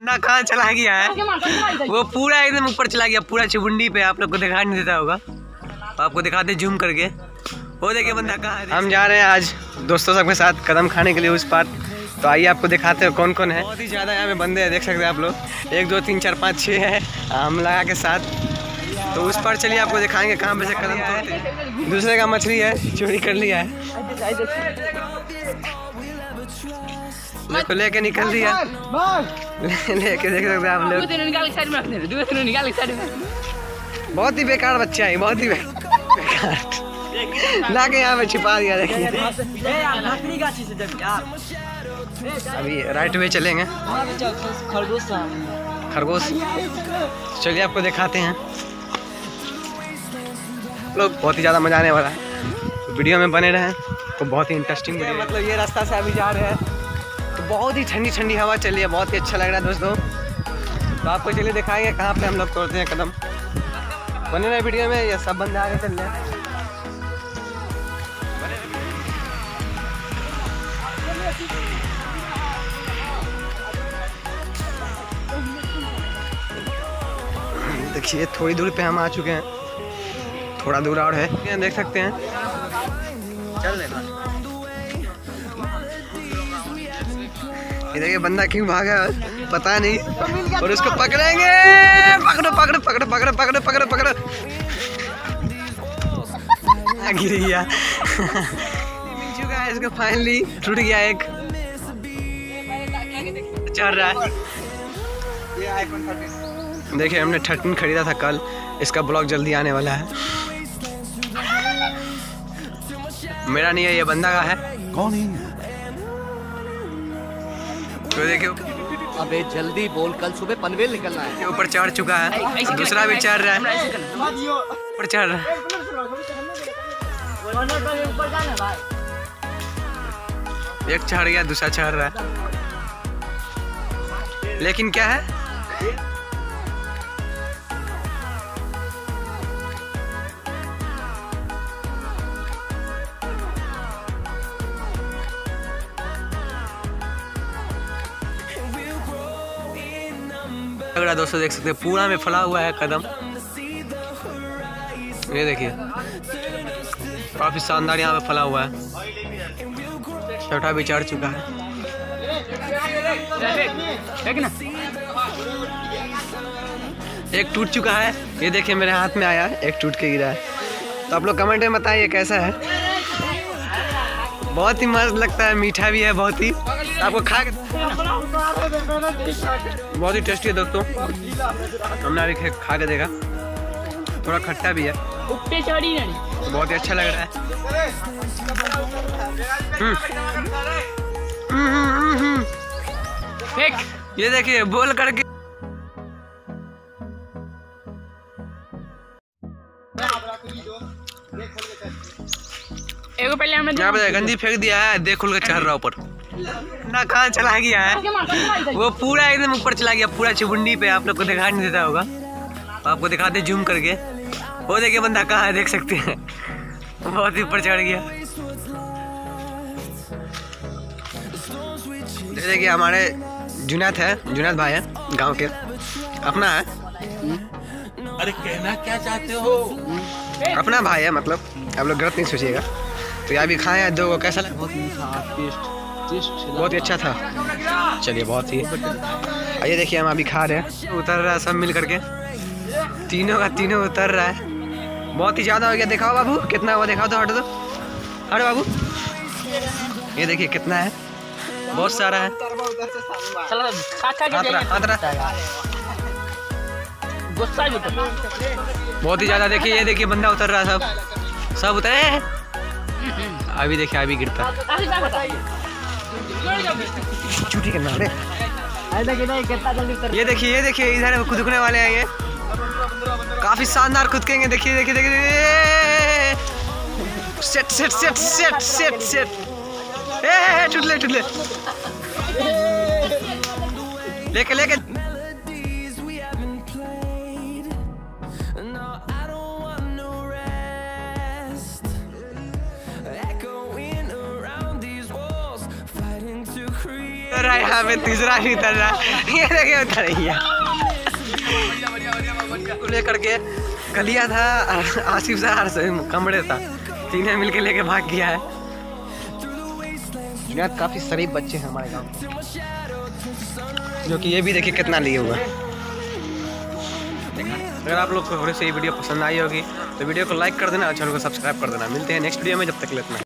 ना कहाँ चला गया है, वो पूरा एकदम ऊपर चला गया, पूरा चुबुंडी पे। आप लोग को दिखाई नहीं देता होगा, आपको दिखाते जूम करके। वो देखिए बंदा कहाँ है। हम जा रहे हैं आज दोस्तों सबके साथ कदम खाने के लिए उस पार। तो आइए आपको दिखाते हैं कौन कौन है। बहुत ही ज़्यादा यहाँ पे बंदे हैं, देख सकते हैं आप लोग। 1 2 3 4 5 6 है हम लगा के साथ। तो उस पर चलिए आपको दिखाएंगे कहाँ पे से कदम तोड़ते हैं। दूसरे का मछली है, चोरी कर लिया है, लेके निकल दिया। लेके देख सकते हैं आप लोग। बहुत ही बेकार बच्चा है, बहुत ही बेकार। ला के यहाँ पे छिपा दिया। देखिए अभी राइट वे चलेंगे। खरगोश चलिए आपको दिखाते हैं लोग। बहुत ही ज़्यादा मजा आने वाला है, तो वीडियो में बने रहें। तो बहुत ही इंटरेस्टिंग वीडियो। मतलब ये रास्ता से अभी जा रहे हैं तो बहुत ही ठंडी ठंडी हवा चल रही है, बहुत ही अच्छा लग रहा है दोस्तों। तो आपको चलिए दिखाएंगे कहाँ पे हम लोग तोड़ते हैं कदम। बने रहे वीडियो में, ये सब बंदे आगे चल रहे हैं। देखिए थोड़ी दूर पे हम आ चुके हैं, थोड़ा दूर और है, देख सकते हैं। चल लेना। ये देखिए बंदा क्यों भागा पता नहीं, और उसको पकड़ेंगे। पकड़ो पकड़ो पकड़ो पकड़ो पकड़ो पकड़ो पकड़ो। गिर गया। मिल चुका है इसको, फाइनली टूट गया एक। चढ़ रहा है। देखिए हमने 13 खरीदा था कल, इसका ब्लॉग जल्दी आने वाला है। मेरा नहीं है, ये बंदा का है। कौन है? तो देखिए अबे जल्दी बोल, कल सुबह पनवेल निकलना है। ऊपर चढ़ चुका है, दूसरा भी चढ़ रहा है, ऊपर चढ़ रहा है। एक चढ़ गया, दूसरा चढ़ रहा है। लेकिन क्या है, अगर दोस्तों देख सकते हैं पूरा में फैला हुआ है कदम। ये देखिए काफी शानदार यहाँ पे फैला हुआ है। छोटा भी चढ़ चुका है। एक टूट चुका है, ये देखिए मेरे हाथ में आया, एक टूट के गिरा है। तो आप लोग कमेंट में बताइए कैसा है। बहुत ही मस्त लगता है, मीठा भी है बहुत ही। आपको खा के बहुत ही टेस्टी है दोस्तों। हमने अभी खा के देखा, थोड़ा खट्टा भी है, बहुत ही अच्छा लग रहा है। ये देखिए बोल करके पहले हमने यहाँ पे गंदी फेंक दिया है, देख खुल के चढ़ रहा ऊपर। ना कहाँ चला गया है, वो पूरा एकदम ऊपर चला गया, पूरा चुबुंडी पे। आप लोग को दिखाई नहीं देता होगा, आपको दिखाते जूम करके। वो देखिए बंदा कहाँ है, देख सकते हैं, बहुत ही ऊपर चढ़ गया। देखिए हमारे जुनैद है, जुनैद भाई है, गांव के अपना है। अरे कहना क्या चाहते हो? अपना भाई है, मतलब आप लोग गलत नहीं सोचिएगा। तो यहाँ भी खाए हैं दो, कैसा लगा? बहुत मीठा टेस्ट बहुत ही अच्छा था। चलिए बहुत ही। ये देखिए हम अभी खा रहे हैं, उतर रहा है सब मिल करके, तीनों का तीनों उतर रहा है। बहुत ही ज़्यादा हो गया। दिखाओ बाबू कितना हुआ, दिखाओ तो। हटो तो, हटो बाबू। ये देखिए कितना है, बहुत सारा है। बहुत ही ज़्यादा। देखिए ये देखिए बंदा उतर रहा है, सब उतरे। अभी देखिए अभी गिरता है। छुट्टी करना है। ये देखिए इधर कूदने वाले हैं, ये काफी शानदार कूदेंगे। देखिए देखिए देखिए set set set set set set. टुटले टुटले लेके लेके। यहाँ पे तीसरा भी उतर रहा है। ये देखिए उतर रही है लेकर के। कलिया था, आसिफ से कमरे था, तीनों मिलके लेके भाग गया है। यहाँ काफी शरीफ बच्चे हैं हमारे गाँव में, जो कि ये भी देखिए कितना लिए हुआ। अगर आप लोग को थोड़ी सी वीडियो पसंद आई होगी तो वीडियो को लाइक कर देना और चैनल को सब्सक्राइब कर देना। मिलते हैं नेक्स्ट वीडियो में, जब तक लेते हैं।